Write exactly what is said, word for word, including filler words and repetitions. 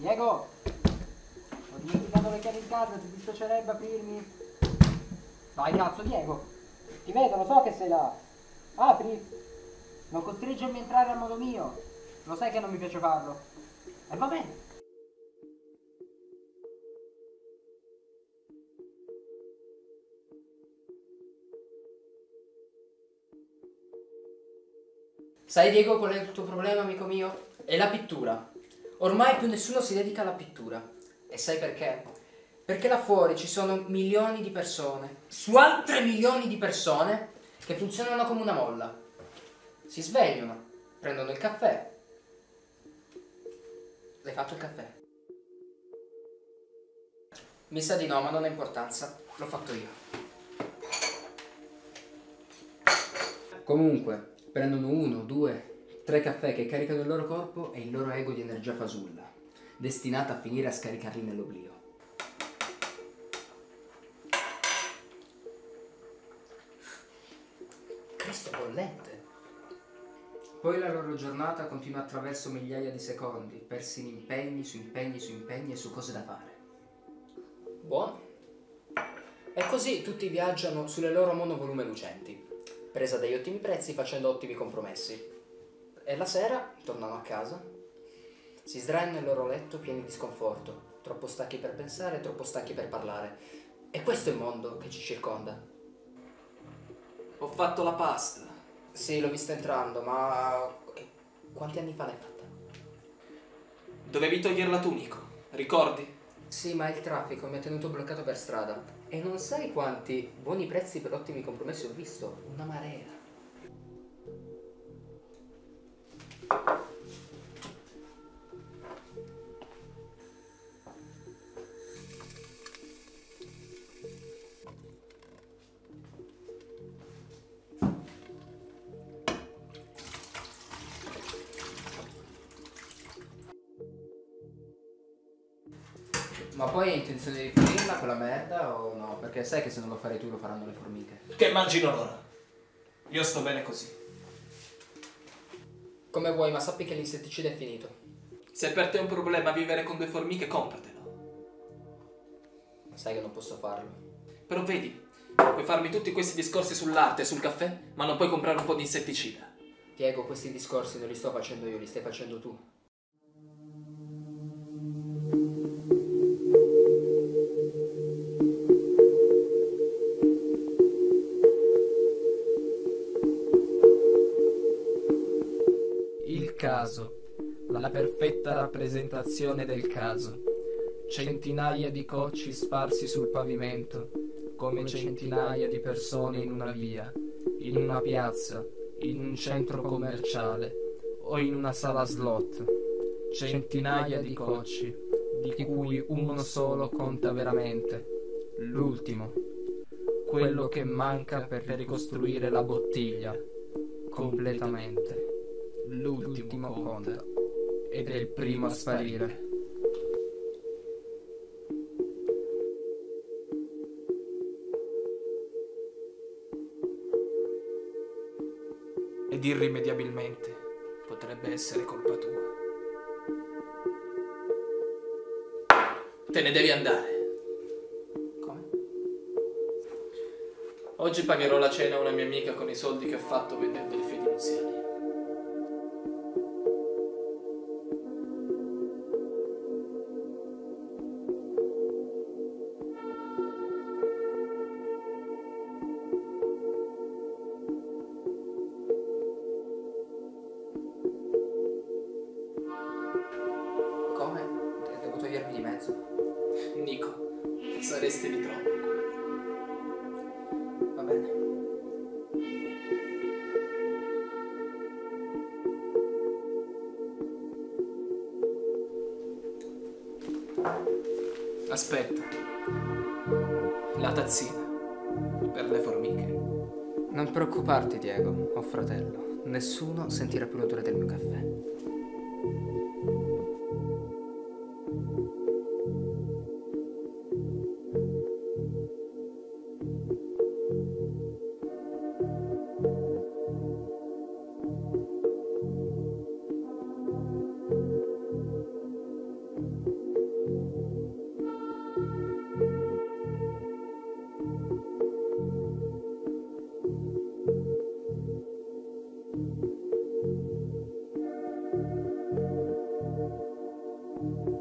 Diego! Ho dimenticato le chiavi in casa, ti dispiacerebbe aprirmi? Vai cazzo, Diego! Ti vedo, lo so che sei là! Apri! Non costringermi a entrare a modo mio! Lo sai che non mi piace farlo! E va bene! Sai Diego qual è il tuo problema, amico mio? È la pittura. Ormai più nessuno si dedica alla pittura. E sai perché? Perché là fuori ci sono milioni di persone, su altre milioni di persone, che funzionano come una molla. Si svegliano, prendono il caffè. L'hai fatto il caffè? Mi sa di no, ma non ha importanza. L'ho fatto io. Comunque, prendono uno, due, tre caffè che caricano il loro corpo e il loro ego di energia fasulla, destinata a finire a scaricarli nell'oblio. Cristo bollente! Poi la loro giornata continua attraverso migliaia di secondi, persi in impegni su impegni su impegni e su cose da fare. Buono. E così tutti viaggiano sulle loro monovolume lucenti, presa dagli ottimi prezzi facendo ottimi compromessi. E la sera tornano a casa, si sdraiano nel loro letto pieni di sconforto, troppo stanchi per pensare, troppo stanchi per parlare. E questo è il mondo che ci circonda. Ho fatto la pasta. Sì, l'ho vista entrando, ma quanti anni fa l'hai fatta? Dovevi togliere la tunico, ricordi? Sì, ma il traffico mi ha tenuto bloccato per strada. E non sai quanti buoni prezzi per ottimi compromessi ho visto? Una marea. Ma poi hai intenzione di pulirla quella merda o no? Perché sai che se non lo farei tu lo faranno le formiche. Che immagino l'ora. Io sto bene così. Come vuoi, ma sappi che l'insetticida è finito. Se per te è un problema vivere con due formiche, compratelo. Sai che non posso farlo. Però vedi, puoi farmi tutti questi discorsi sull'arte e sul caffè, ma non puoi comprare un po' di insetticida. Diego, questi discorsi non li sto facendo io, li stai facendo tu. Il caso, la perfetta rappresentazione del caso. Centinaia di cocci sparsi sul pavimento, come centinaia di persone in una via, in una piazza, in un centro commerciale o in una sala slot. Centinaia di cocci, di cui uno solo conta veramente, l'ultimo, quello che manca per ricostruire la bottiglia completamente. L'ultimo conta ed è il primo a sparire. Ed irrimediabilmente potrebbe essere colpa tua. Te ne devi andare. Come? Oggi pagherò la cena a una mia amica con i soldi che ho fatto vendendo le fedi nuziali. Come? Devo togliermi di mezzo? Nico, saresti di troppo qui. Va bene. Aspetta. La tazzina. Per le formiche. Non preoccuparti, Diego, o fratello. Nessuno sentirà più l'odore del mio caffè. Ciao.